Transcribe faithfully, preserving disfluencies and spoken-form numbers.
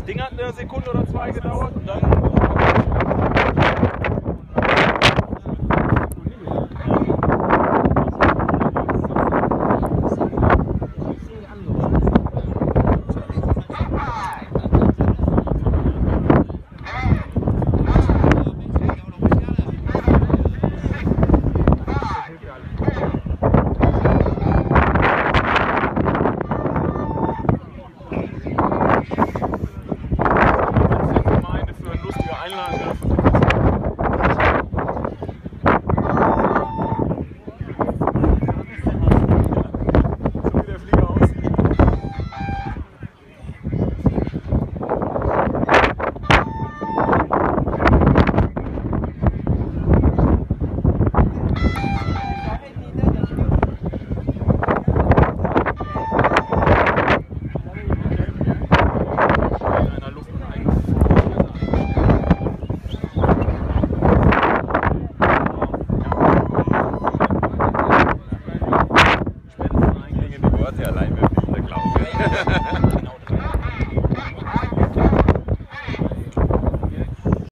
Ding hat eine Sekunde oder zwei gedauert und dann. Allein, wer fliegt, der glaube ich.